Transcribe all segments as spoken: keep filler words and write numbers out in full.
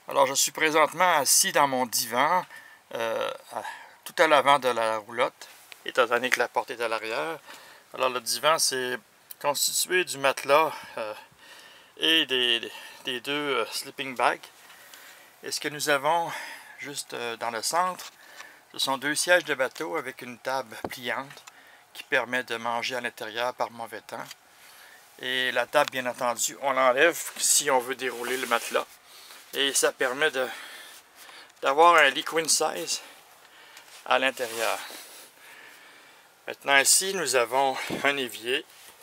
Alors, je suis présentement assis dans mon divan, euh, à, tout à l'avant de la roulotte, étant donné que la porte est à l'arrière. Alors, le divan, c'est constitué du matelas euh, et des, des, des deux euh, sleeping bags. Et ce que nous avons juste euh, dans le centre, ce sont deux sièges de bateau avec une table pliante qui permet de manger à l'intérieur par mauvais temps. Et la table, bien entendu, on l'enlève si on veut dérouler le matelas. Et ça permet de d'avoir un lit queen size à l'intérieur. Maintenant ici, nous avons un évier,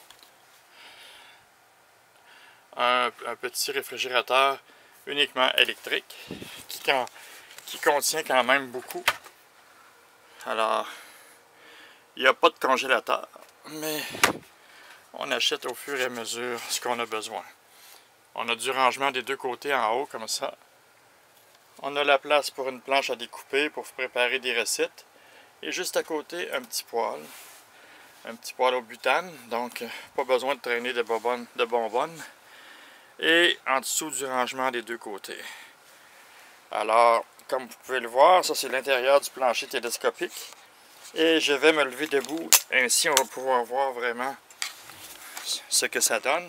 un, un petit réfrigérateur uniquement électrique qui, quand, qui contient quand même beaucoup. Alors, il n'y a pas de congélateur, mais on achète au fur et à mesure ce qu'on a besoin. On a du rangement des deux côtés en haut comme ça. On a la place pour une planche à découper pour préparer des recettes. Et juste à côté, un petit poêle. Un petit poêle au butane, donc pas besoin de traîner de bonbonnes. De bonbonnes. Et en dessous du rangement des deux côtés. Alors, comme vous pouvez le voir, ça c'est l'intérieur du plancher télescopique. Et je vais me lever debout, ainsi on va pouvoir voir vraiment ce que ça donne.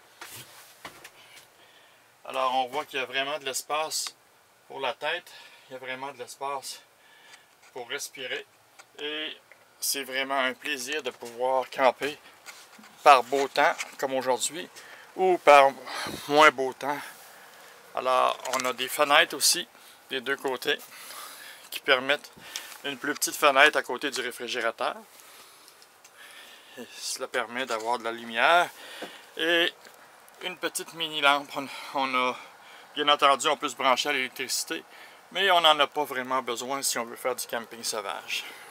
Alors on voit qu'il y a vraiment de l'espace pour la tête, il y a vraiment de l'espace pour respirer. Et c'est vraiment un plaisir de pouvoir camper par beau temps, comme aujourd'hui, ou par moins beau temps. Alors on a des fenêtres aussi, des deux côtés, qui permettent une plus petite fenêtre à côté du réfrigérateur. Et cela permet d'avoir de la lumière. Et une petite mini lampe. On, on a, bien entendu, on peut se brancher à l'électricité, mais on n'en a pas vraiment besoin si on veut faire du camping sauvage.